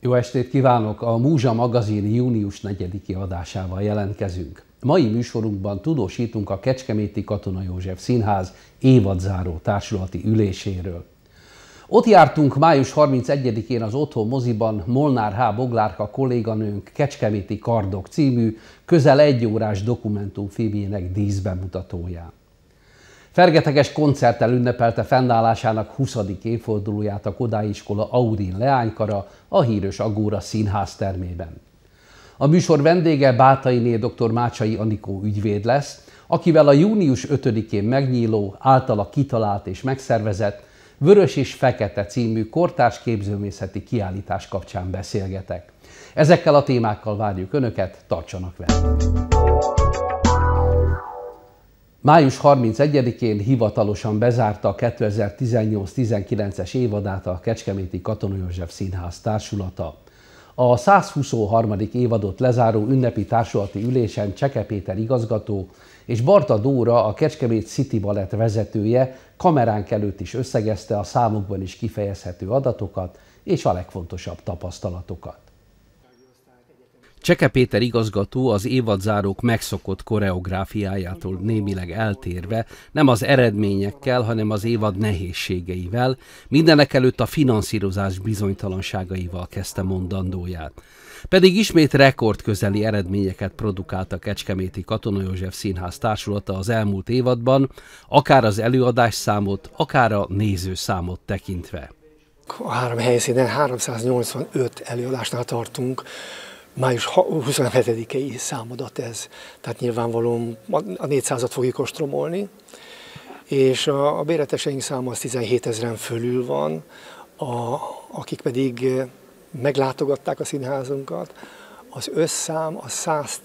Jó estét kívánok! A Múzsa magazin június 4-i adásával jelentkezünk. Mai műsorunkban tudósítunk a Kecskeméti Katona József Színház évadzáró társulati üléséről. Ott jártunk május 31-én az Otthon moziban Molnár H. Boglárka kolléganőnk Kecskeméti Kardok című közel 1 órás dokumentumfilmjének díszbemutatóján. Fergeteges koncerttel ünnepelte fennállásának 20. évfordulóját a Kodályi Iskola Aurin leánykara a híres Agóra Színház termében. A műsor vendége Bátainé dr. Mácsai Anikó ügyvéd lesz, akivel a június 5-én megnyíló, általa kitalált és megszervezett Vörös és Fekete című kortárs képzőművészeti kiállítás kapcsán beszélgetek. Ezekkel a témákkal várjuk Önöket, tartsanak velünk! Május 31-én hivatalosan bezárta a 2018-19-es évadát a Kecskeméti Katona József Színház társulata. A 123. évadot lezáró ünnepi társulati ülésen Cseke Péter igazgató és Barta Dóra, a Kecskemét City Balett vezetője kameránk előtt is összegezte a számokban is kifejezhető adatokat és a legfontosabb tapasztalatokat. Cseke Péter igazgató az évadzárók megszokott koreográfiájától némileg eltérve, nem az eredményekkel, hanem az évad nehézségeivel, mindenekelőtt a finanszírozás bizonytalanságaival kezdte mondandóját. Pedig ismét rekordközeli eredményeket produkált a Kecskeméti Katona József Színház társulata az elmúlt évadban, akár az előadásszámot, akár a nézőszámot tekintve. A 3 helyszínen 385 előadásnál tartunk. Május 27-i számadat ez, tehát nyilvánvalóan a 400-at fogjuk ostromolni, és a béreteseink száma az 17 000-en fölül van, akik pedig meglátogatták a színházunkat, az összszám a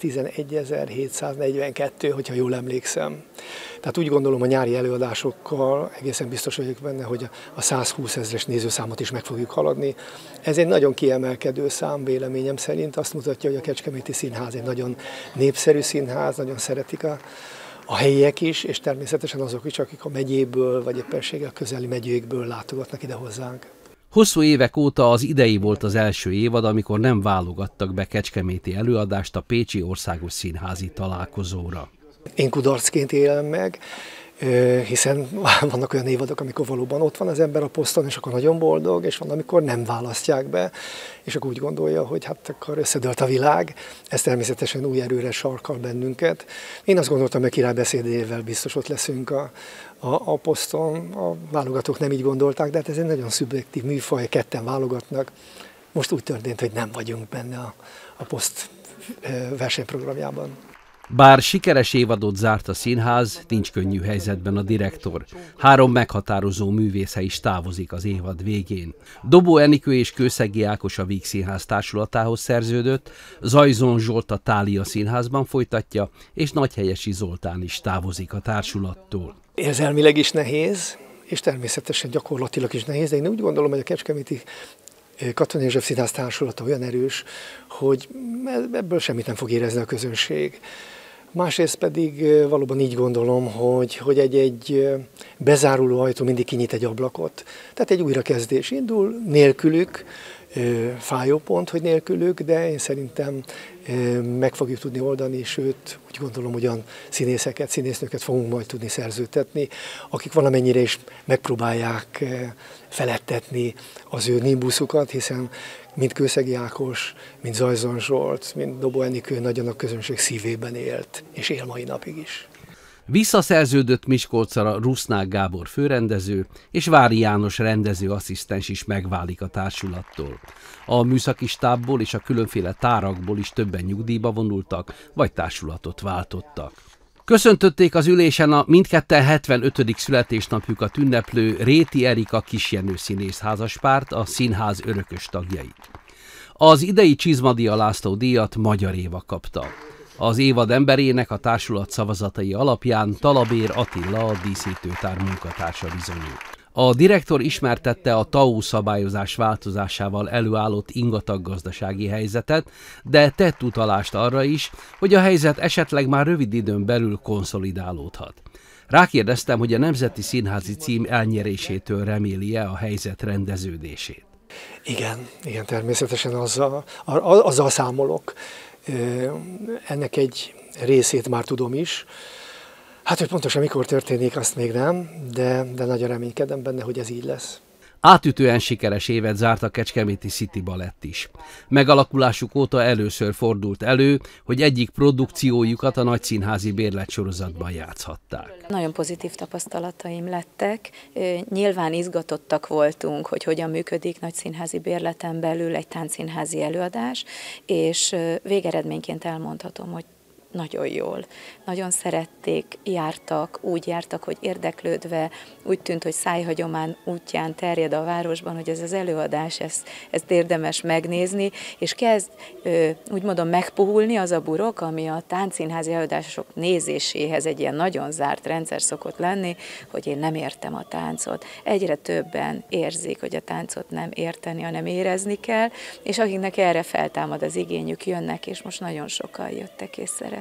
111.742, hogyha jól emlékszem. Tehát úgy gondolom, a nyári előadásokkal egészen biztos vagyok benne, hogy a 120 000-es nézőszámot is meg fogjuk haladni. Ez egy nagyon kiemelkedő szám véleményem szerint, azt mutatja, hogy a Kecskeméti Színház egy nagyon népszerű színház, nagyon szeretik a helyiek is, és természetesen azok is, akik a megyéből, vagy éppenséggel közeli megyékből látogatnak ide hozzánk. Hosszú évek óta az idei volt az első évad, amikor nem válogattak be kecskeméti előadást a Pécsi Országos Színházi Találkozóra. Én kudarcként élem meg, hiszen vannak olyan évadok, amikor valóban ott van az ember a poszton, és akkor nagyon boldog, és van, amikor nem választják be, és akkor úgy gondolja, hogy hát akkor összedőlt a világ. Ez természetesen új erőre sarkal bennünket. Én azt gondoltam, hogy király beszédével biztos ott leszünk a poszton. A válogatók nem így gondolták, de hát ez egy nagyon szubjektív műfaj, ketten válogatnak. Most úgy történt, hogy nem vagyunk benne a poszt versenyprogramjában. Bár sikeres évadot zárt a színház, nincs könnyű helyzetben a direktor. 3 meghatározó művésze is távozik az évad végén. Dobó Enikő és Kőszegi Ákos a Víg Színház társulatához szerződött, Zajzon Zsolt a Thália Színházban folytatja, és Nagyhelyesi Zoltán is távozik a társulattól. Érzelmileg is nehéz, és természetesen gyakorlatilag is nehéz, de én úgy gondolom, hogy a Kecskeméti Katona József Színház társulata olyan erős, hogy ebből semmit nem fog érezni a közönség. Másrészt pedig valóban így gondolom, hogy egy bezáruló ajtó mindig kinyit egy ablakot. Tehát egy újrakezdés indul, nélkülük, fájó pont, hogy nélkülük, de én szerintem meg fogjuk tudni oldani, sőt, úgy gondolom, hogy olyan színészeket, színésznőket fogunk majd tudni szerződtetni, akik valamennyire is megpróbálják felettetni az ő nimbuszukat, hiszen mind Kőszegi Ákos, mind Zajzon Zsolt, mind Dobó Enikő nagyon a közönség szívében élt, és él mai napig is. Visszaszerződött Miskolcra Rusznák Gábor főrendező, és Vári János rendezőasszisztens is megválik a társulattól. A műszaki stábból és a különféle tárakból is többen nyugdíjba vonultak, vagy társulatot váltottak. Köszöntötték az ülésen a mindketten 75. születésnapjukat ünneplő Réti Erika Kisjenő színész házaspárt, a színház örökös tagjait. Az idei Csizmadia László díjat Magyar Éva kapta. Az évad emberének a társulat szavazatai alapján Talabér Attila, a díszítőtár munkatársa bizonyult. A direktor ismertette a TAO szabályozás változásával előállott ingatag gazdasági helyzetet, de tett utalást arra is, hogy a helyzet esetleg már rövid időn belül konszolidálódhat. Rákérdeztem, hogy a Nemzeti Színházi cím elnyerésétől reméli-e a helyzet rendeződését. Igen, természetesen azzal számolok. Ennek egy részét már tudom is. Hát, hogy pontosan mikor történik, azt még nem, de nagyon reménykedem benne, hogy ez így lesz. Átütően sikeres évet zárt a kecskeméti City Balett is. Megalakulásuk óta először fordult elő, hogy egyik produkciójukat a nagyszínházi bérletsorozatban játszhatták. Nagyon pozitív tapasztalataim lettek. Nyilván izgatottak voltunk, hogy hogyan működik nagyszínházi bérleten belül egy táncszínházi előadás, és végeredményként elmondhatom, hogy nagyon jól. Nagyon szerették, úgy jártak, hogy érdeklődve, úgy tűnt, hogy szájhagyomány útján terjed a városban, hogy ez az előadás, ezt érdemes megnézni, és kezd, úgy mondom, megpuhulni az a burok, ami a táncszínházi előadások nézéséhez egy ilyen nagyon zárt rendszer szokott lenni, hogy én nem értem a táncot. Egyre többen érzik, hogy a táncot nem érteni, hanem érezni kell, és akiknek erre feltámad az igényük, jönnek, és most nagyon sokan jöttek és szerették.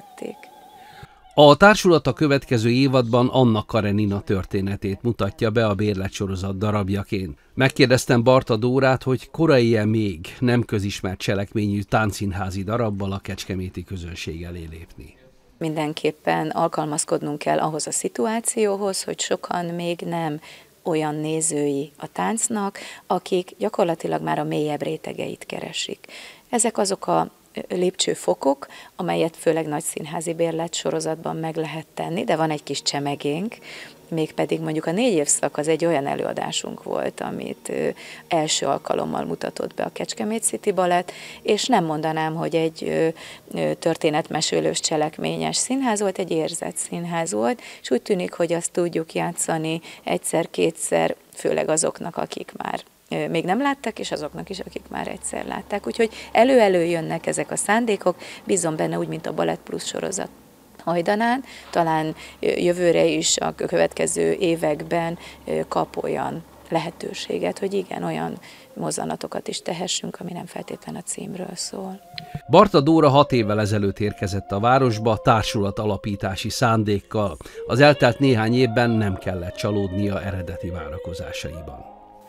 A társulat a következő évadban Anna Karenina történetét mutatja be a bérletsorozat darabjaként. Megkérdeztem Barta Dórát, hogy korai-e még nem közismert cselekményű táncszínházi darabbal a kecskeméti közönség elé lépni. Mindenképpen alkalmazkodnunk kell ahhoz a szituációhoz, hogy sokan még nem olyan nézői a táncnak, akik gyakorlatilag már a mélyebb rétegeit keresik. Ezek azok a lépcsőfokok, amelyet főleg nagyszínházi bérletsorozatban meg lehet tenni, de van egy kis csemegénk, mégpedig mondjuk a 4 évszak az egy olyan előadásunk volt, amit első alkalommal mutatott be a Kecskemét City Balett, és nem mondanám, hogy egy történetmesélős cselekményes színház volt, egy érzett színház volt, és úgy tűnik, hogy azt tudjuk játszani egyszer-kétszer, főleg azoknak, akik már még nem látták, és azoknak is, akik már egyszer látták. Úgyhogy elő-elő jönnek ezek a szándékok, bízom benne úgy, mint a Balett Plus sorozat hajdanán, talán jövőre is a következő években kap olyan lehetőséget, hogy igen, olyan mozzanatokat is tehessünk, ami nem feltétlen a címről szól. Barta Dóra 6 évvel ezelőtt érkezett a városba társulat alapítási szándékkal. Az eltelt néhány évben nem kellett csalódnia eredeti várakozásaiban.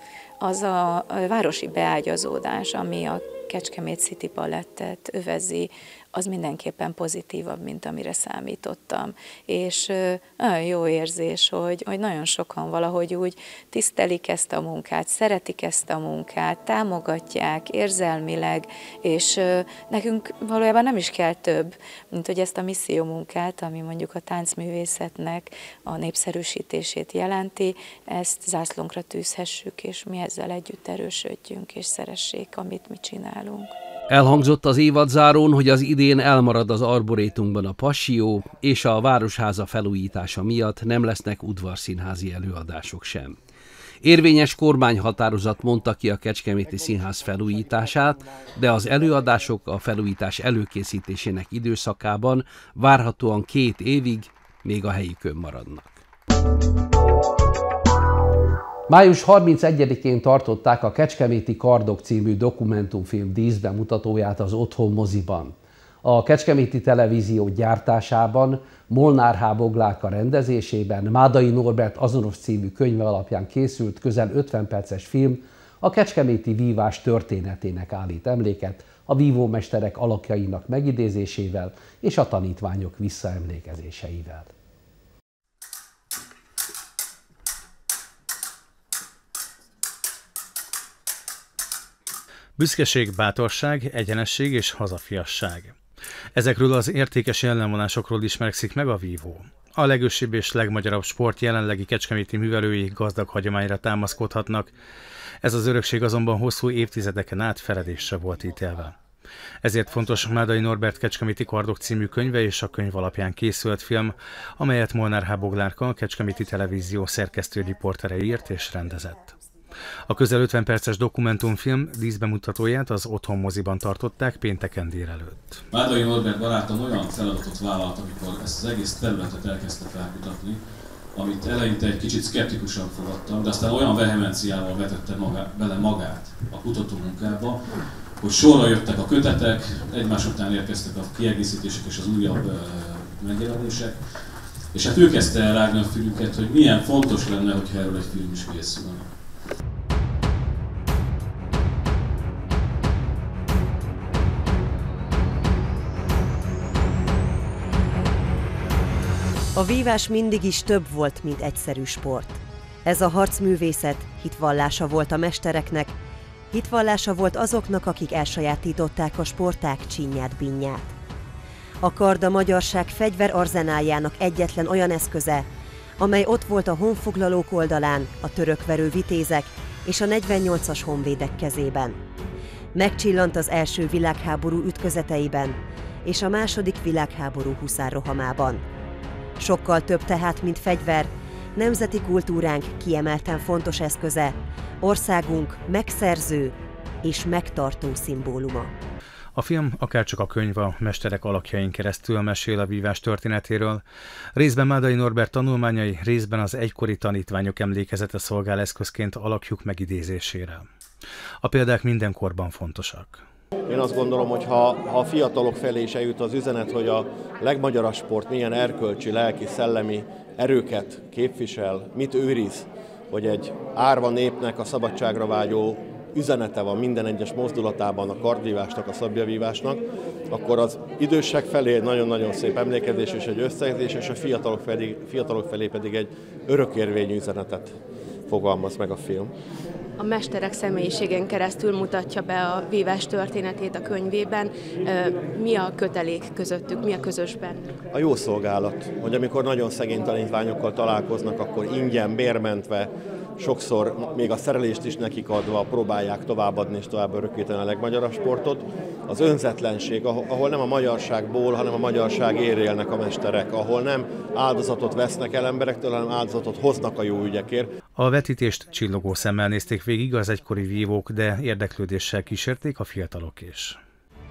Az a városi beágyazódás, ami a Kecskemét City Balettet övezi, az mindenképpen pozitívabb, mint amire számítottam. És nagyon jó érzés, hogy nagyon sokan valahogy úgy tisztelik ezt a munkát, szeretik ezt a munkát, támogatják érzelmileg, és nekünk valójában nem is kell több, mint hogy ezt a misszió munkát, ami mondjuk a táncművészetnek a népszerűsítését jelenti, ezt zászlónkra tűzhessük, és mi ezzel együtt erősödjünk, és szeressék, amit mi csinálunk. Elhangzott az évadzárón, hogy az idén elmarad az Arborétumban a Passió, és a Városháza felújítása miatt nem lesznek udvarszínházi előadások sem. Érvényes kormányhatározat mondta ki a Kecskeméti Színház felújítását, de az előadások a felújítás előkészítésének időszakában várhatóan 2 évig még a helyükön maradnak. Május 31-én tartották a Kecskeméti Kardok című dokumentumfilm díszbemutatóját az Otthon moziban. A Kecskeméti Televízió gyártásában, Molnár H. Boglárka rendezésében Mádai Norbert azonos című könyve alapján készült közel 50 perces film a kecskeméti vívás történetének állít emléket a vívómesterek alakjainak megidézésével és a tanítványok visszaemlékezéseivel. Büszkeség, bátorság, egyenesség és hazafiasság. Ezekről az értékes jellemvonásokról ismerszik meg a vívó. A legősibb és legmagyarabb sport jelenlegi kecskeméti művelői gazdag hagyományra támaszkodhatnak, ez az örökség azonban hosszú évtizedeken át feledésre volt ítélve. Ezért fontos Mádai Norbert Kecskeméti Kardok című könyve és a könyv alapján készült film, amelyet Molnár H. Boglárka, a Kecskeméti Televízió szerkesztő riportere írt és rendezett. A közel 50 perces dokumentumfilm díszbemutatóját az Otthon moziban tartották pénteken délelőtt. Mádai Norbert barátom olyan feladatot vállalt, amikor ezt az egész területet elkezdte felkutatni, amit eleinte egy kicsit szkeptikusan fogadtam, de aztán olyan vehemenciával vetette bele magát a kutatómunkába, hogy sorra jöttek a kötetek, egymás után érkeztek a kiegészítések és az újabb megjelenések, és hát ő kezdte el rágni a fülünket, hogy milyen fontos lenne, hogyha erről egy film is készülne. A vívás mindig is több volt, mint egyszerű sport. Ez a harcművészet hitvallása volt a mestereknek, hitvallása volt azoknak, akik elsajátították a sportág csínyát-bínyát. A kard a magyarság fegyverarzenáljának egyetlen olyan eszköze, amely ott volt a honfoglalók oldalán, a törökverő vitézek és a 48-as honvédek kezében. Megcsillant az első világháború ütközeteiben és a második világháború huszárrohamában. Sokkal több tehát, mint fegyver, nemzeti kultúránk kiemelten fontos eszköze, országunk megszerző és megtartó szimbóluma. A film, akárcsak a könyv a mesterek alakjain keresztül mesél a vívás történetéről, részben Mádai Norbert tanulmányai, részben az egykori tanítványok emlékezete szolgál eszközként alakjuk megidézésére. A példák minden korban fontosak. Én azt gondolom, hogy ha a fiatalok felé is eljut az üzenet, hogy a legmagyarabb sport milyen erkölcsi, lelki, szellemi erőket képvisel, mit őriz, hogy egy árva népnek a szabadságra vágyó üzenete van minden egyes mozdulatában a kardvívásnak, a szabjavívásnak, akkor az idősek felé egy nagyon-nagyon szép emlékezés és egy összegzés, és a fiatalok felé pedig egy örökérvényű üzenetet fogalmaz meg a film. A mesterek személyiségen keresztül mutatja be a vívás történetét a könyvében. Mi a kötelék közöttük, mi a közös bennük? A jó szolgálat, hogy amikor nagyon szegény tanítványokkal találkoznak, akkor ingyen, bérmentve, sokszor még a szerelést is nekik adva próbálják továbbadni és tovább örökíteni a legmagyarabb sportot. Az önzetlenség, ahol nem a magyarságból, hanem a magyarság élnek a mesterek, ahol nem áldozatot vesznek el emberektől, hanem áldozatot hoznak a jó ügyekért. A vetítést csillogó szemmel nézték végig az egykori vívók, de érdeklődéssel kísérték a fiatalok is.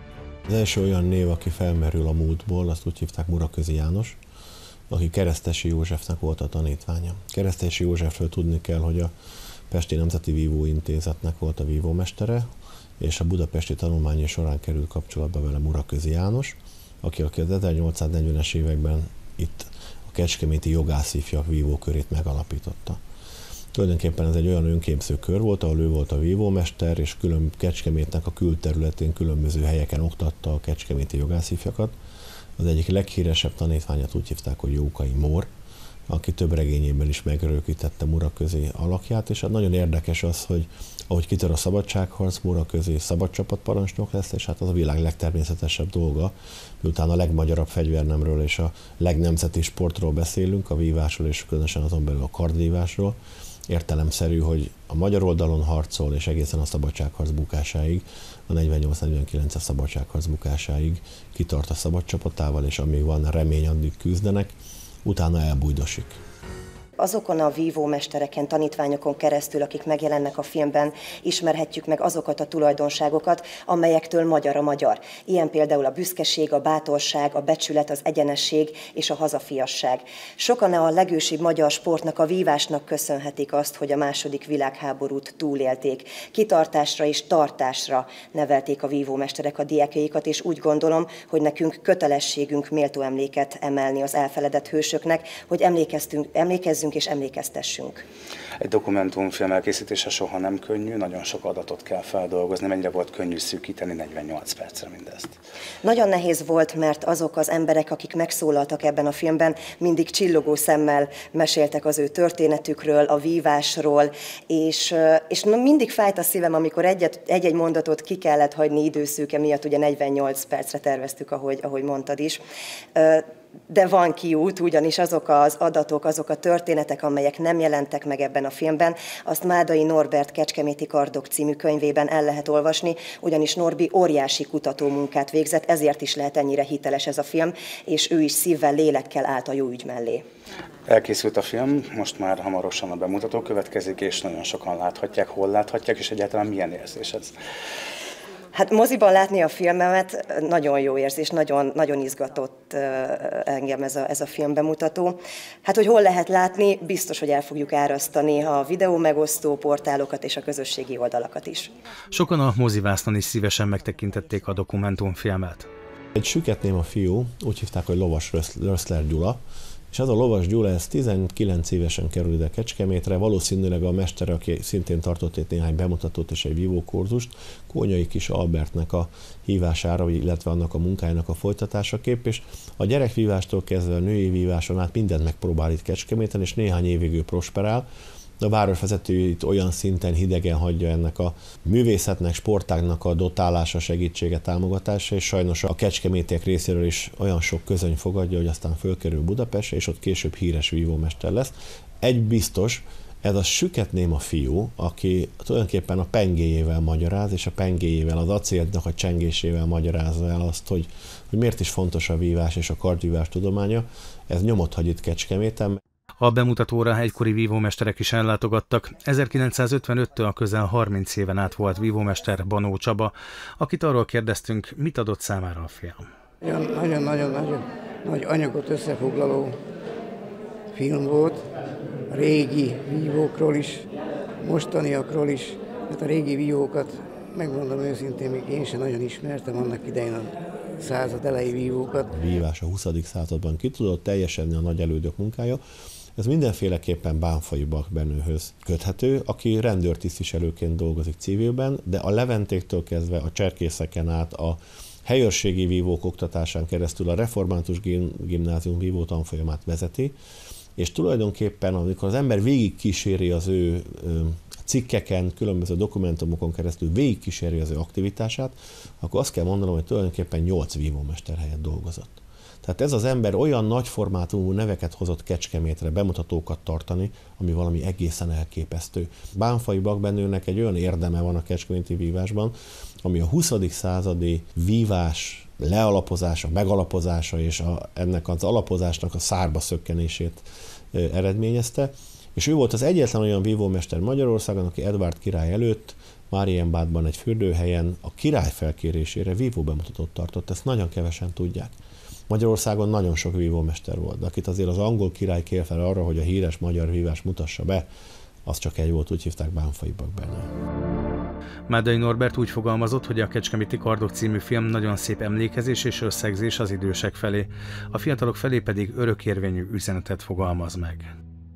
Az első olyan név, aki felmerül a múltból, azt úgy hívták Muraközi János, aki Keresztesi Józsefnek volt a tanítványa. Keresztesi Józsefről tudni kell, hogy a Pesti Nemzeti Vívóintézetnek volt a vívómestere, és a budapesti tanulmányi során került kapcsolatba vele Muraközi János, aki az 1840-es években itt a kecskeméti jogászifjak vívókörét megalapította. Tulajdonképpen ez egy olyan önképző kör volt, ahol ő volt a vívómester, és Kecskemétnek a külterületén különböző helyeken oktatta a kecskeméti jogászifjakat. Az egyik leghíresebb tanítványát úgy hívták, hogy Jókai Mór, aki több regényében is megörökítette Muraközi alakját, és hát nagyon érdekes az, hogy ahogy kitör a szabadságharc, Muraközi szabadcsapatparancsnok lesz, és hát az a világ legtermészetesebb dolga, miután a legmagyarabb fegyvernemről és a legnemzeti sportról beszélünk, a vívásról és különösen azon belül a kardvívásról, értelemszerű, hogy a magyar oldalon harcol, és egészen a szabadságharc bukásáig, a 48-49-es szabadságharc bukásáig kitart a szabadcsapatával, és amíg van remény, addig küzdenek, utána elbújdosik. Azokon a vívómestereken, tanítványokon keresztül, akik megjelennek a filmben, ismerhetjük meg azokat a tulajdonságokat, amelyektől magyar a magyar. Ilyen például a büszkeség, a bátorság, a becsület, az egyenesség és a hazafiasság. Sokan a legősibb magyar sportnak, a vívásnak köszönhetik azt, hogy a második világháborút túlélték. Kitartásra és tartásra nevelték a vívómesterek a diákjaikat, és úgy gondolom, hogy nekünk kötelességünk méltó emléket emelni az elfeledett hősöknek, hogy emlékezzünk és emlékeztessünk. Egy dokumentumfilm elkészítése soha nem könnyű, nagyon sok adatot kell feldolgozni. Mennyire volt könnyű szűkíteni 48 percre mindezt? Nagyon nehéz volt, mert azok az emberek, akik megszólaltak ebben a filmben, mindig csillogó szemmel meséltek az ő történetükről, a vívásról, és mindig fájt a szívem, amikor egy-egy mondatot ki kellett hagyni időszűke miatt, ugye 48 percre terveztük, ahogy mondtad is. De van kiút, ugyanis azok az adatok, azok a történetek, amelyek nem jelentek meg ebben a filmben, azt Mádai Norbert Kecskeméti Kardok című könyvében el lehet olvasni, ugyanis Norbi óriási kutatómunkát végzett, ezért is lehet ennyire hiteles ez a film, és ő is szívvel, lélekkel állt a jó ügy mellé. Elkészült a film, most már hamarosan a bemutató következik, és nagyon sokan láthatják, hol láthatják, és egyáltalán milyen érzés ez? Hát moziban látni a filmemet nagyon jó érzés, nagyon izgatott engem ez a filmbemutató. Hát, hogy hol lehet látni, biztos, hogy el fogjuk árasztani a videó megosztó portálokat és a közösségi oldalakat is. Sokan a mozivásznon is szívesen megtekintették a dokumentumfilmet. Egy süketnéma fiú, úgy hívták, hogy Lovas Röszler Gyula, És az a Lovas Gyula, ez 19 évesen kerül ide Kecskemétre, valószínűleg a mestere, aki szintén tartott itt néhány bemutatót és egy vívókurzust, Kónyai Kis Albertnek a hívására, illetve annak a munkájának a folytatásaképp, és a gyerekvívástól kezdve a női víváson át mindent megpróbál itt Kecskeméten, és néhány évig ő prosperál. A városvezető itt olyan szinten hidegen hagyja ennek a művészetnek, sportágnak a dotálása, segítsége, támogatása, és sajnos a kecskemétiek részéről is olyan sok közöny fogadja, hogy aztán fölkerül Budapestre, és ott később híres vívómester lesz. Egy biztos, ez a süket néma fiú, aki tulajdonképpen a pengéjével magyaráz, és a pengéjével, az acélnak a csengésével magyarázza el azt, hogy miért is fontos a vívás és a kardvívás tudománya. Ez nyomot hagy itt Kecskeméten. A bemutatóra egykori vívómesterek is ellátogattak. 1955-től a közel 30 éven át volt vívómester Banó Csaba, akit arról kérdeztünk, mit adott számára a film. Nagyon-nagyon nagy anyagot összefoglaló film volt, a régi vívókról is, mostaniakról is. Hát a régi vívókat, megmondom őszintén, még én sem nagyon ismertem annak idején a század elejé vívókat. A vívás a 20. században ki tudott teljesedni a nagy elődök munkája. Ez mindenféleképpen Bánfai Bakbenőhöz köthető, aki rendőrtisztviselőként dolgozik civilben, de a Leventéktől kezdve a cserkészeken át a helyőrségi vívók oktatásán keresztül a Református Gimnázium vívó tanfolyamát vezeti, és tulajdonképpen amikor az ember végigkíséri az ő cikkeken, különböző dokumentumokon keresztül végigkíséri az ő aktivitását, akkor azt kell mondanom, hogy tulajdonképpen 8 vívómester helyett dolgozott. Tehát ez az ember olyan nagyformátumú neveket hozott Kecskemétre bemutatókat tartani, ami valami egészen elképesztő. Bánfai Bakbenőnek egy olyan érdeme van a kecskeméti vívásban, ami a 20. századi vívás lealapozása, megalapozása és ennek az alapozásnak a szárba szökkenését eredményezte. És ő volt az egyetlen olyan vívómester Magyarországon, aki Edvárd király előtt Marienbadban egy fürdőhelyen a király felkérésére vívó bemutatót tartott. Ezt nagyon kevesen tudják. Magyarországon nagyon sok vívómester volt, de akit azért az angol király kér fel arra, hogy a híres magyar vívás mutassa be, az csak egy volt, úgy hívták, Bánfai Bakbenő. Mádai Norbert úgy fogalmazott, hogy a Kecskeméti Kardok című film nagyon szép emlékezés és összegzés az idősek felé, a fiatalok felé pedig örökérvényű üzenetet fogalmaz meg.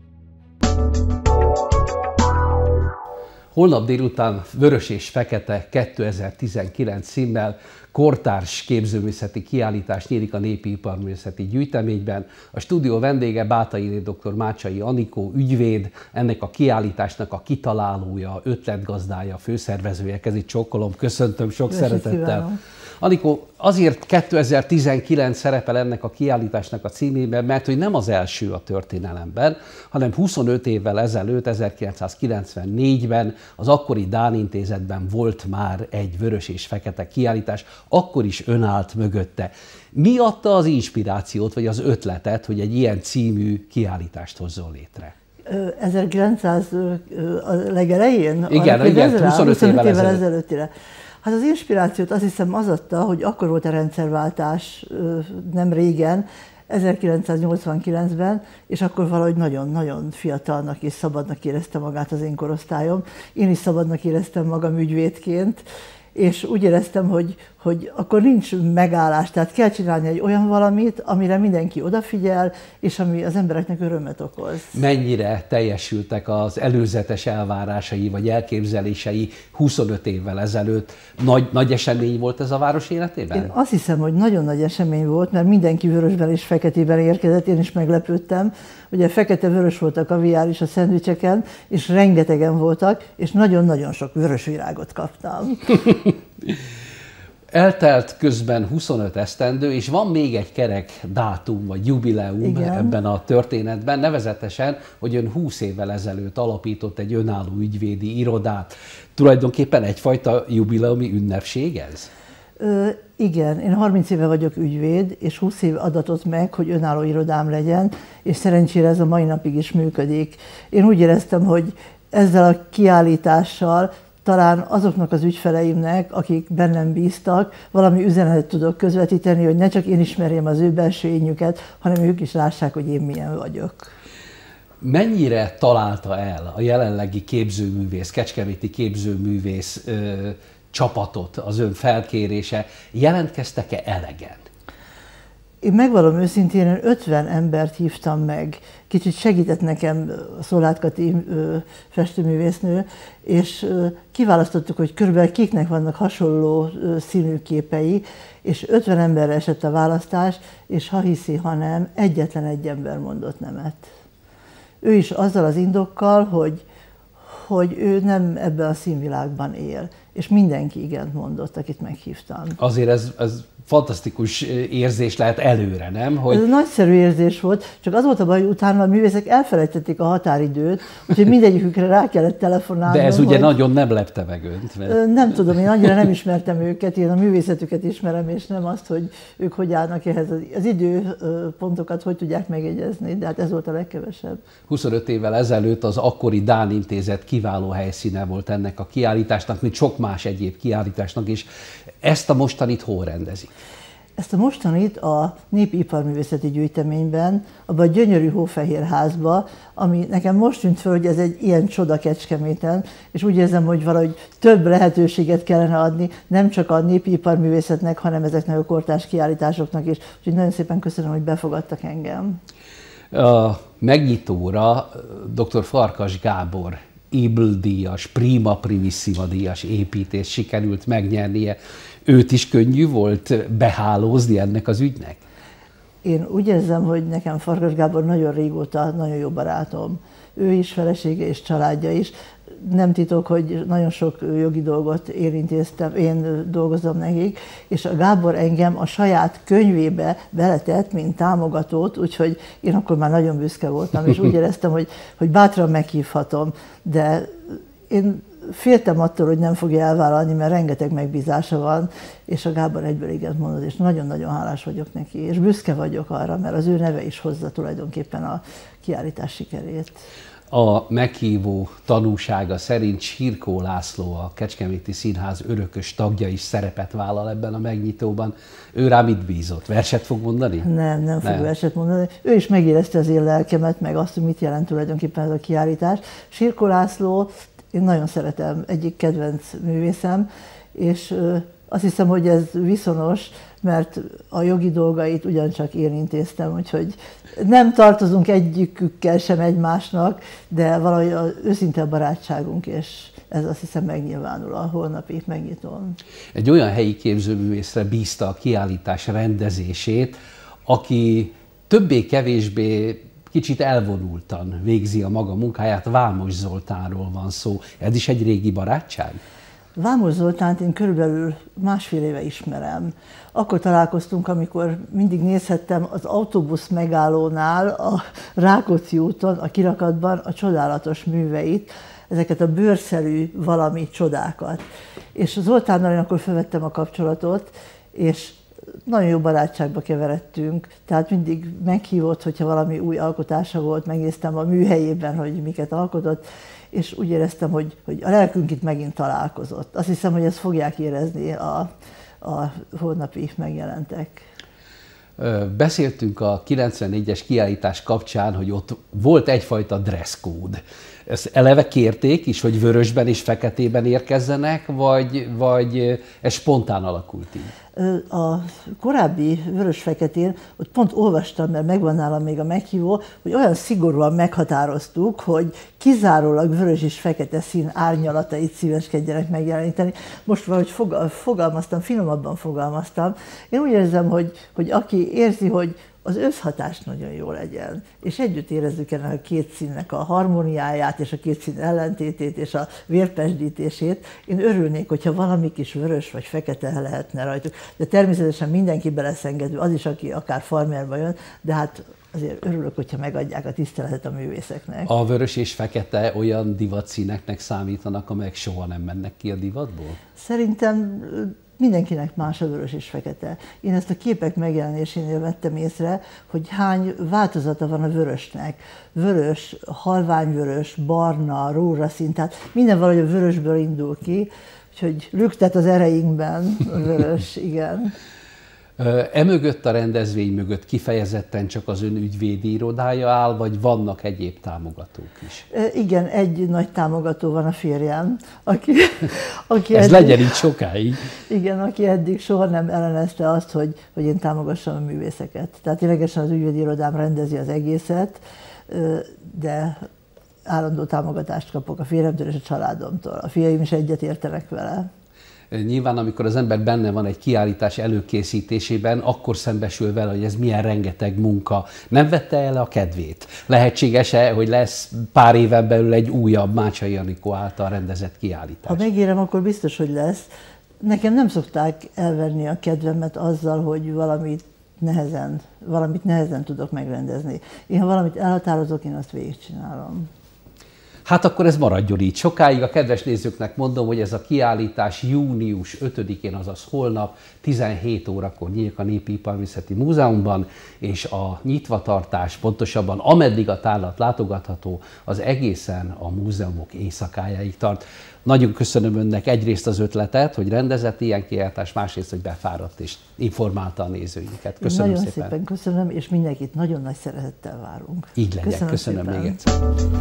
Holnap délután Vörös és Fekete 2019 címmel kortárs képzőművészeti kiállítás nyílik a Népi Iparművészeti Gyűjteményben. A stúdió vendége Báthainé dr. Mácsai Anikó ügyvéd, ennek a kiállításnak a kitalálója, ötletgazdája, főszervezője. Kezét csókolom, köszöntöm sok szeretettel. Anikó, azért 2019 szerepel ennek a kiállításnak a címében, mert hogy nem az első a történelemben, hanem 25 évvel ezelőtt, 1994-ben az akkori Dán Intézetben volt már egy Vörös és Fekete kiállítás, akkor is ön állt mögötte. Mi adta az inspirációt, vagy az ötletet, hogy egy ilyen című kiállítást hozzon létre? 1900 a legelején? Igen, 25 évvel ezelőttire. Hát az inspirációt azt hiszem az adta, hogy akkor volt a rendszerváltás nem régen, 1989-ben, és akkor valahogy nagyon-nagyon fiatalnak és szabadnak érezte magát az én korosztályom. Én is szabadnak éreztem magam ügyvédként, és úgy éreztem, hogy akkor nincs megállás, tehát kell csinálni egy olyan valamit, amire mindenki odafigyel, és ami az embereknek örömet okoz. Mennyire teljesültek az előzetes elvárásai vagy elképzelései 25 évvel ezelőtt? Nagy esemény volt ez a város életében? Én azt hiszem, hogy nagyon nagy esemény volt, mert mindenki vörösben és feketében érkezett, én is meglepődtem. Ugye fekete-vörös volt a kaviár is a szendvicseken, és rengetegen voltak, és nagyon-nagyon sok vörös virágot kaptam. Eltelt közben 25 esztendő, és van még egy kerek dátum, vagy jubileum ebben a történetben, nevezetesen, hogy ön 20 évvel ezelőtt alapított egy önálló ügyvédi irodát. Tulajdonképpen egyfajta jubileumi ünnepség ez? Igen, én 30 éve vagyok ügyvéd, és 20 év adatott meg, hogy önálló irodám legyen, és szerencsére ez a mai napig is működik. Én úgy éreztem, hogy ezzel a kiállítással talán azoknak az ügyfeleimnek, akik bennem bíztak, valami üzenetet tudok közvetíteni, hogy ne csak én ismerjem az ő belső ényüket, hanem ők is lássák, hogy én milyen vagyok. Mennyire találta el a jelenlegi képzőművész, kecskeméti képzőművész csapatot az ön felkérése? Jelentkeztek-e elegen? Én megvallom őszintén, én 50 embert hívtam meg. Kicsit segített nekem Szoláth Kati festőművésznő, és kiválasztottuk, hogy körülbelül kiknek vannak hasonló színű képei, és 50 emberre esett a választás, és ha hiszi, ha nem, egyetlen egy ember mondott nemet. Ő is azzal az indokkal, hogy ő nem ebben a színvilágban él, és mindenki igent mondott, akit meghívtam. Azért ez fantasztikus érzés lehet előre, nem? Hogy... Ez nagyszerű érzés volt, csak az volt a baj, hogy utána a művészek elfelejtették a határidőt, úgyhogy mindegyikükre rá kellett telefonálnom. De ez ugye nagyon nem lepte meg önt. Mert... Nem tudom, én annyira nem ismertem őket, én a művészetüket ismerem, és nem azt, hogy ők hogy állnak ehhez, az időpontokat hogy tudják megjegyezni, de hát ez volt a legkevesebb. 25 évvel ezelőtt az akkori Dán Intézet kiváló helyszíne volt ennek a kiállításnak, mint sok más egyéb kiállításnak is. Ezt a mostanit hol rendezik? Ezt a mostanit a Népi Iparművészeti Gyűjteményben, abban a gyönyörű hófehérházban, ami nekem most tűnt fel, hogy ez egy ilyen csoda Kecskeméten, és úgy érzem, hogy valahogy több lehetőséget kellene adni, nem csak a népi iparművészetnek, hanem ezeknek a kortárs kiállításoknak is. Úgyhogy nagyon szépen köszönöm, hogy befogadtak engem. A megnyitóra dr. Farkas Gábor Ébl-díjas, Prima Primissima díjas építész sikerült megnyernie. Őt is könnyű volt behálózni ennek az ügynek? Én úgy érzem, hogy nekem Farkas Gábor nagyon régóta nagyon jó barátom. Ő is, felesége és családja is. Nem titok, hogy nagyon sok jogi dolgot érintéztem, én dolgozom nekik, és a Gábor engem a saját könyvébe beletett, mint támogatót, úgyhogy én akkor már nagyon büszke voltam, és úgy éreztem, hogy bátran meghívhatom, de én féltem attól, hogy nem fogja elvállalni, mert rengeteg megbízása van, és a Gábor egyből igent mondott, és nagyon-nagyon hálás vagyok neki, és büszke vagyok arra, mert az ő neve is hozza tulajdonképpen a kiállítás sikerét. A meghívó tanúsága szerint Sirkó László, a Kecskeméti Színház örökös tagja is szerepet vállal ebben a megnyitóban. Ő rá mit bízott? Verset fog mondani? Nem fog verset mondani. Ő is megérezte az én lelkemet, meg azt, hogy mit jelent tulajdonképpen ez a kiállítás. Sirkó László, én nagyon szeretem, egyik kedvenc művészem, és azt hiszem, hogy ez viszonos, mert a jogi dolgait ugyancsak én intéztem, úgyhogy nem tartozunk egyikükkel sem egymásnak, de valahogy az őszinte barátságunk, és ez azt hiszem megnyilvánul a holnapi megnyitón. Egy olyan helyi képzőművészre bízta a kiállítás rendezését, aki többé-kevésbé kicsit elvonultan végzi a maga munkáját, Vámos Zoltánról van szó. Ez is egy régi barátság? Vámos Zoltánt én körülbelül másfél éve ismerem. Akkor találkoztunk, amikor mindig nézhettem az autóbusz megállónál, a Rákóczi úton, a kirakatban a csodálatos műveit, ezeket a bőrszerű valami csodákat. És Zoltánnal én akkor felvettem a kapcsolatot, és nagyon jó barátságba keveredtünk, tehát mindig meghívott, hogyha valami új alkotása volt, megnéztem a műhelyében, hogy miket alkotott, és úgy éreztem, hogy a lelkünk itt megint találkozott. Azt hiszem, hogy ezt fogják érezni a holnapi megjelentek. Beszéltünk a 94-es kiállítás kapcsán, hogy ott volt egyfajta dress code. Ezt eleve kérték is, hogy vörösben és feketében érkezzenek, vagy ez spontán alakult így? A korábbi vörös-feketén, ott pont olvastam, mert megvan nálam még a meghívó, hogy olyan szigorúan meghatároztuk, hogy kizárólag vörös és fekete szín árnyalatait szíveskedjenek megjeleníteni. Most valahogy fogalmaztam, finomabban fogalmaztam. Én úgy érzem, hogy aki érzi, hogy az összhatás nagyon jó legyen, és együtt érezzük ennek a két színnek a harmóniáját, és a két szín ellentétét, és a vérpesdítését. Én örülnék, hogyha valami kis vörös vagy fekete lehetne rajtuk, de természetesen mindenki beleszengedő, az is, aki akár farmerba jön, de hát azért örülök, hogyha megadják a tiszteletet a művészeknek. A vörös és fekete olyan divatszíneknek számítanak, amelyek soha nem mennek ki a divatból? Szerintem mindenkinek más a vörös és fekete. Én ezt a képek megjelenésénél vettem észre, hogy hány változata van a vörösnek. Vörös, halványvörös, barna, rózsaszín, tehát minden valahogy a vörösből indul ki, úgyhogy lüktet az ereinkben a vörös, igen. Emögött a rendezvény mögött kifejezetten csak az ön ügyvédi irodája áll, vagy vannak egyéb támogatók is? Igen, egy nagy támogató van, a férjem, aki Ez legyen így sokáig. Igen, aki eddig soha nem ellenezte azt, hogy én támogassam a művészeket. Tehát ténylegesen az ügyvédi irodám rendezi az egészet, de állandó támogatást kapok a férjemtől és a családomtól. A fiaim is egyet értenek vele. Nyilván, amikor az ember benne van egy kiállítás előkészítésében, akkor szembesül vele, hogy ez milyen rengeteg munka. Nem vette el a kedvét? Lehetséges-e, hogy lesz pár éven belül egy újabb Mácsai Anikó által rendezett kiállítás? Ha megérem, akkor biztos, hogy lesz. Nekem nem szokták elvenni a kedvemet azzal, hogy valamit nehezen tudok megrendezni. Én, ha valamit elhatározok, én azt végigcsinálom. Hát akkor ez maradjon így sokáig. A kedves nézőknek mondom, hogy ez a kiállítás június 5-én, azaz holnap 17 órakor nyílik a Népi Iparművészeti Múzeumban, és a nyitvatartás, pontosabban ameddig a tárlat látogatható, az egészen a múzeumok éjszakájáig tart. Nagyon köszönöm önnek egyrészt az ötletet, hogy rendezett ilyen kiállítást, másrészt, hogy befáradt és informálta a nézőinket. Köszönöm nagyon szépen. Szépen köszönöm, és mindenkit nagyon nagy szeretettel várunk. Így legyen, köszönöm még egyszer.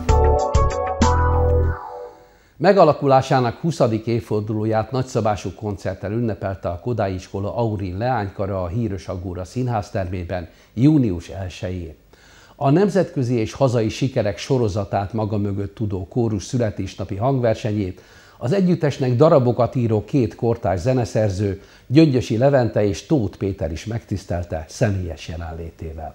Megalakulásának 20. évfordulóját nagyszabású koncerttel ünnepelte a Kodályi Iskola Aurin leánykara a Híres Agóra színháztermében június 1-én. A nemzetközi és hazai sikerek sorozatát maga mögött tudó kórus születésnapi hangversenyét az együttesnek darabokat író két kortárs zeneszerző, Gyöngyösi Levente és Tóth Péter is megtisztelte személyes jelenlétével.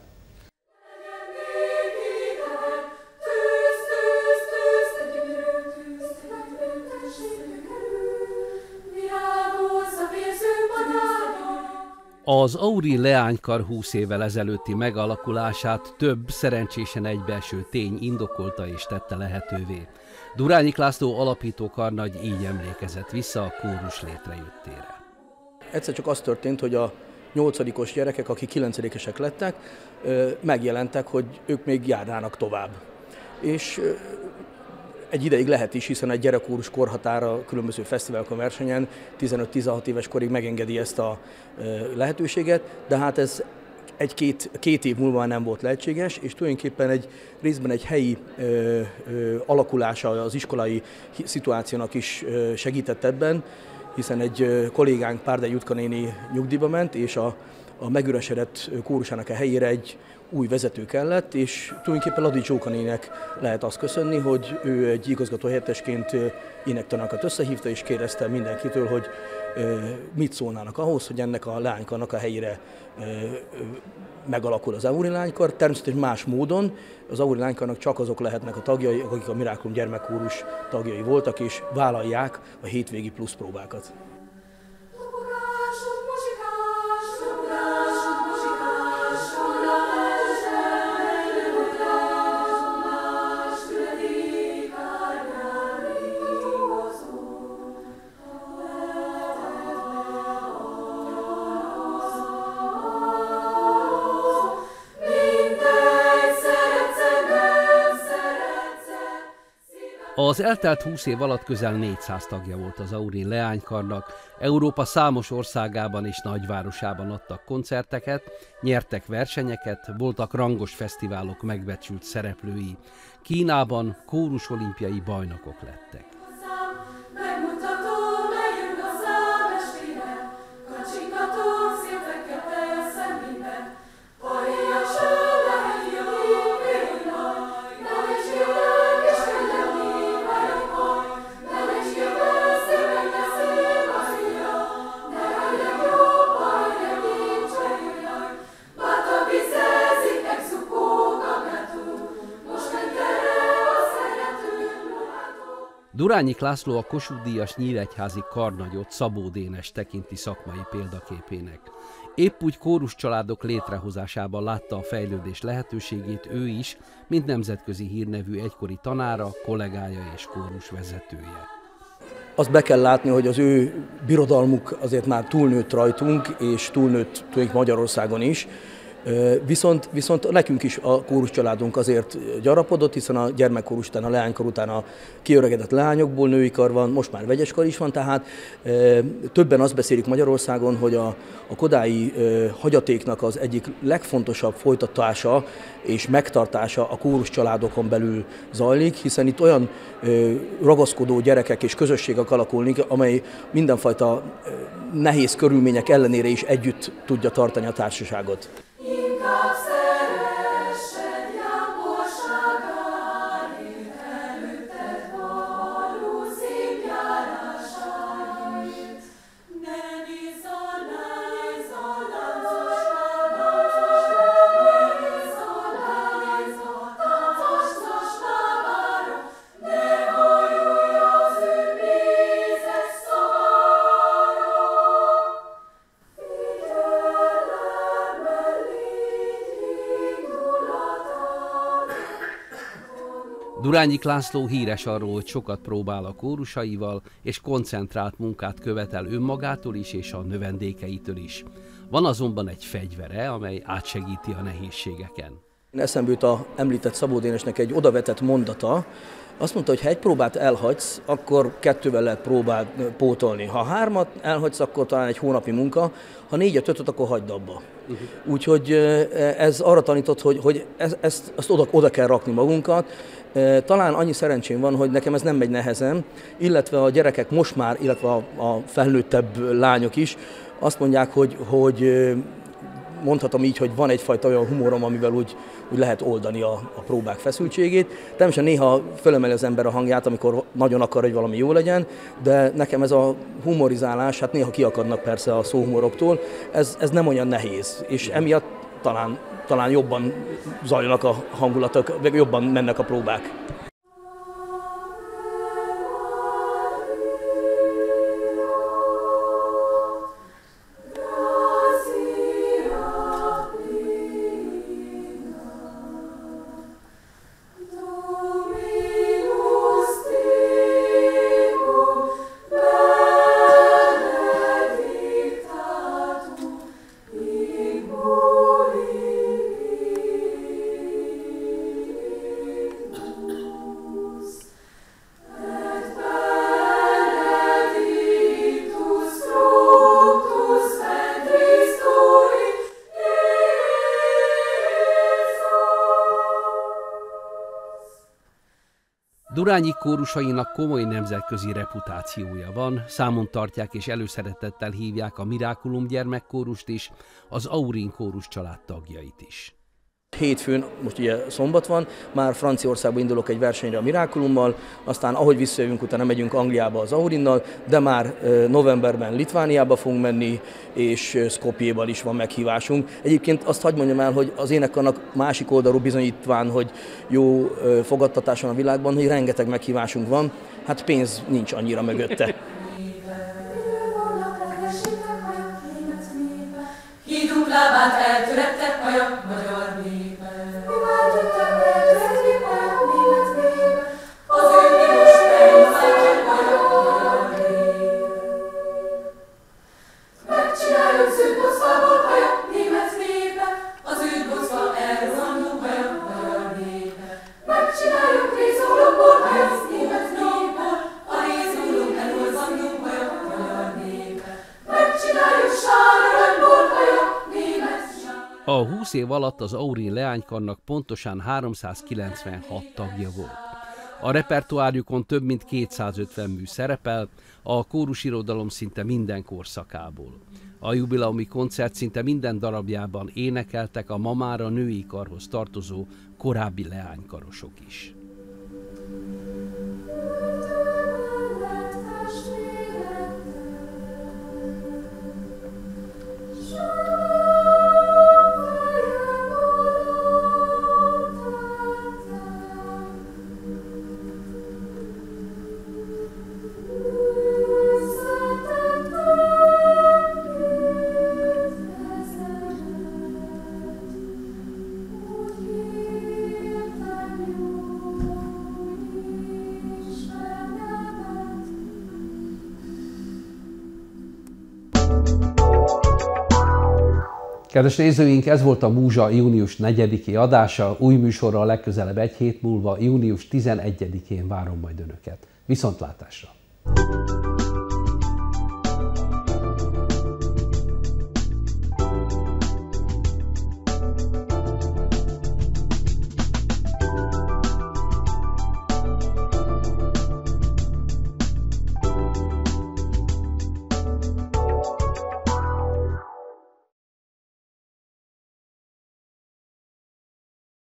Az Aurin leánykar 20 évvel ezelőtti megalakulását több szerencsésen egybeeső tény indokolta és tette lehetővé. Durányi László alapító karnagy így emlékezett vissza a kórus létrejöttére. Egyszer csak az történt, hogy a 8-os gyerekek, akik 9-esek lettek, megjelentek, hogy ők még járnának tovább. És egy ideig lehet is, hiszen egy gyerekkórus korhatára különböző fesztiválokon, versenyen 15-16 éves korig megengedi ezt a lehetőséget, de hát ez két év múlva nem volt lehetséges, és tulajdonképpen részben egy helyi alakulása az iskolai szituációnak is segített ebben, hiszen egy kollégánk, Párdai Jutka néni nyugdíjba ment, és a megüresedett kórusának a helyére egy új vezető kellett, és tulajdonképpen Ladi Zsóka néninek lehet azt köszönni, hogy ő egy igazgató helyettesként énektanokat összehívta, és kérdezte mindenkitől, hogy mit szólnának ahhoz, hogy ennek a leánykarnak a helyére megalakul az Aurin leánykar. Természetesen más módon az Aurin leánykarnak csak azok lehetnek a tagjai, akik a Miraculum gyermekkórus tagjai voltak, és vállalják a hétvégi plusz próbákat. Az eltelt 20 év alatt közel 400 tagja volt az Aurin leánykarnak, Európa számos országában és nagyvárosában adtak koncerteket, nyertek versenyeket, voltak rangos fesztiválok megbecsült szereplői. Kínában kórus olimpiai bajnokok lettek. Durányi László a Kossuth-díjas nyíregyházi karnagyot, Szabó Dénes tekinti szakmai példaképének. Épp úgy kórus családok létrehozásában látta a fejlődés lehetőségét ő is, mint nemzetközi hírnevű egykori tanára, kollégája és kórus vezetője. Azt be kell látni, hogy az ő birodalmuk azért már túlnőtt rajtunk, és túlnőtt Magyarországon is. Viszont nekünk is a kórus családunk azért gyarapodott, hiszen a gyermekkórus után, a leánykor után a kiöregedett leányokból női kar van, most már vegyes kar is van, tehát többen azt beszélik Magyarországon, hogy a kodályi hagyatéknak az egyik legfontosabb folytatása és megtartása a kórus családokon belül zajlik, hiszen itt olyan ragaszkodó gyerekek és közösségek alakulnak, amely mindenfajta nehéz körülmények ellenére is együtt tudja tartani a társaságot. Durányi László híres arról, hogy sokat próbál a kórusaival, és koncentrált munkát követel önmagától is, és a növendékeitől is. Van azonban egy fegyvere, amely átsegíti a nehézségeken. Eszembe jut a említett Szabó Dénesnek egy odavetett mondata. Azt mondta, hogy ha egy próbát elhagysz, akkor 2-vel lehet próbát pótolni. Ha 3 elhagysz, akkor talán egy hónapi munka, ha 4-5, akkor hagyd abba. Úgyhogy ez arra tanított, hogy ezt oda kell rakni magunkat. Talán annyi szerencsém van, hogy nekem ez nem megy nehezen, illetve a gyerekek most már, illetve a felnőttebb lányok is azt mondják, hogy mondhatom így, hogy van egyfajta olyan humorom, amivel úgy lehet oldani a próbák feszültségét. Természetesen néha fölemeli az ember a hangját, amikor nagyon akar, hogy valami jó legyen, de nekem ez a humorizálás, hát néha kiakadnak persze a szóhumoroktól, ez nem olyan nehéz, és emiatt talán jobban zajlanak a hangulatok, vagy jobban mennek a próbák. Durányi kórusainak komoly nemzetközi reputációja van, számon tartják és előszeretettel hívják a Miraculum gyermekkórust is, az Aurin kórus család tagjait is. Hétfőn, most ugye szombat van, már Franciaországba indulok egy versenyre a Miraculummal, aztán ahogy visszajövünk, utána megyünk Angliába az Aurinnal, de már novemberben Litvániába fogunk menni, és Skopjéban is van meghívásunk. Egyébként azt hadd mondjam el, hogy az énekkarnak másik oldalról bizonyítván, hogy jó fogadtatás van a világban, hogy rengeteg meghívásunk van, hát pénz nincs annyira mögötte. Hídunk lábát eltörettek haja, magyar népe. Az ő piros fejszéken magyar népe. Megcsináljuk szűkbocvából haja, német népe. Az ő bocva elrohanó haja, magyar népe. Megcsináljuk rézólomból haja, német népe. A rézólom elrohanó haja, magyar népe. Megcsináljuk sáraranyból haja, német. A 20 év alatt az Aurin leánykarnak pontosan 396 tagja volt. A repertoárjukon több mint 250 mű szerepel, a kórusirodalom szinte minden korszakából. A jubileumi koncert szinte minden darabjában énekeltek a ma már a női karhoz tartozó korábbi leánykarosok is. Kedves nézőink, ez volt a Múzsa június 4-i adása. Új műsorral legközelebb egy hét múlva, június 11-én várom majd Önöket. Viszontlátásra!